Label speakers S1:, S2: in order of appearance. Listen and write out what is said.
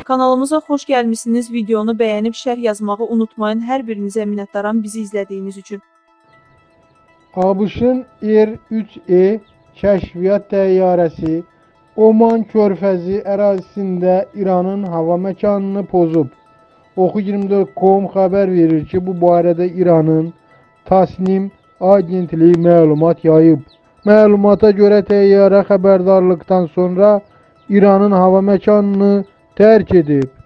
S1: Kanalımıza xoş gəlmişsiniz. Videonu bəyənib şərh yazmağı unutmayın. Hər birinizə minnətdaram bizi izlədiyiniz üçün.
S2: ABŞ-ın R-3E kəşfiyyat təyyarəsi Oman körfəzi ərazisində İranın hava məkanını pozub. Oxu24.com xəbər verir ki, bu barədə İranın Tasnim agentliyi məlumat yayıb. Məlumata görə təyyarə xəbərdarlıqdan sonra İranın hava məkanını tərk edib.